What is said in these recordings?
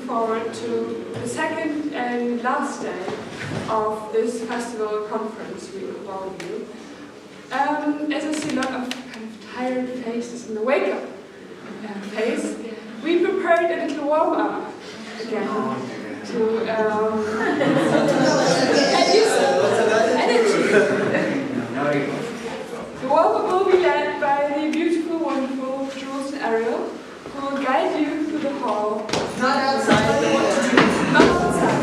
forward to the second and last day of this festival conference we will follow you. As I see a lot of kind of tired faces in the wake-up phase, we prepared a little warm-up again to get used to energy. The warm-up will be led by the beautiful, wonderful Jules and Ariel, who will guide you through the hall. Not outside. Not outside.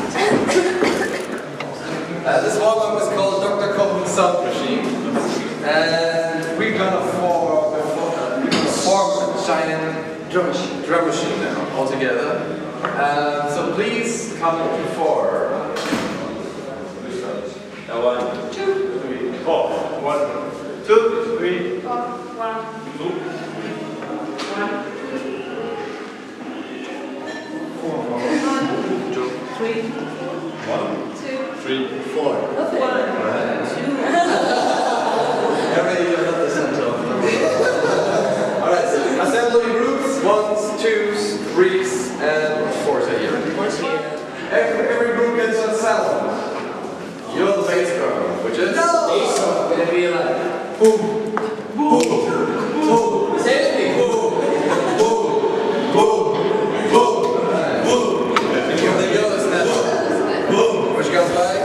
This warm-up is called Dr. Koch's Sound Machine, and we're gonna form a giant drum machine now, all together. So please come before. 1, 2, 3, 4. 1, 2, 3, 4, 1, 2, 3, 1, 2, 3, 4. 1. Alright, assembly groups, 1s, 2s, 3s, and 4s are here. Every group gets a sound. You're the bass drum, which is? Gonna be like Boom, boom, boom. say it with me. Boom, boom, boom, boom, boom. And you're the yellow snap. Boom, which goes like?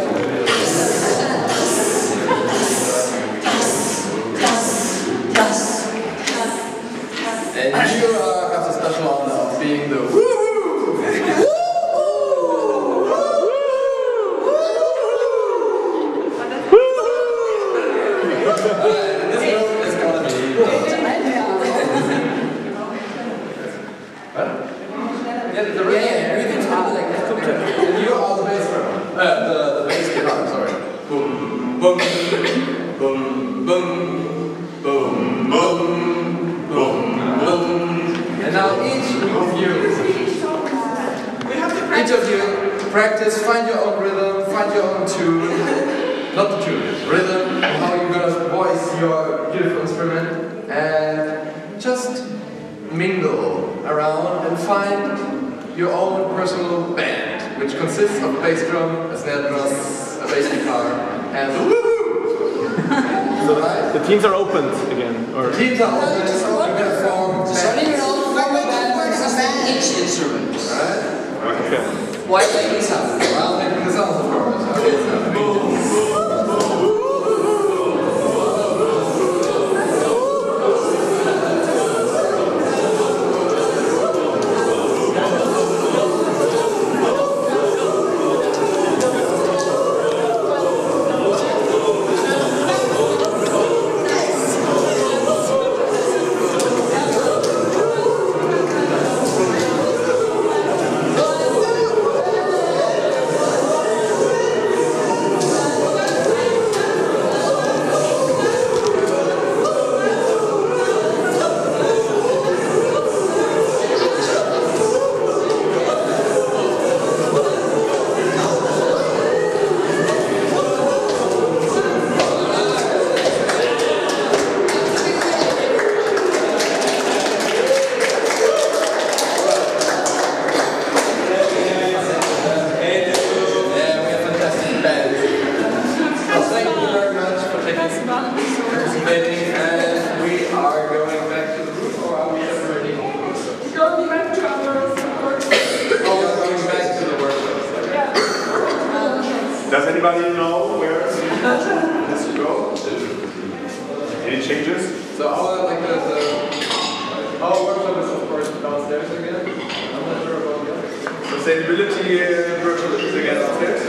And you have the special honor of being the woo-hoo! This note is gonna be... Yeah, the We can talk like that. And you are the bass drum. The bass guitar, sorry. Boom, boom, boom, boom, boom, boom, boom, boom. And now each of you practice, find your own rhythm, find your own tune. Not the tune, rhythm, how you're gonna voice your beautiful instrument, and just mingle around and find your own personal band, which consists of a bass drum, a snare drum, a bass guitar, and a woohoo! Right? The teams are opened again. Or Teams are open, so you're gonna form So you bands. know, each instrument. Right? okay. Why make this happen? Well, making the sounds, of course. Okay, so. Participating, and we are going back to the group, or are we already? Going back to our work. Oh, we're going back to the workplace. Yeah. Does anybody know where this should go? Any changes? So our workshop is of course downstairs again. I'm not sure about the others. Sustainability workshop is again upstairs.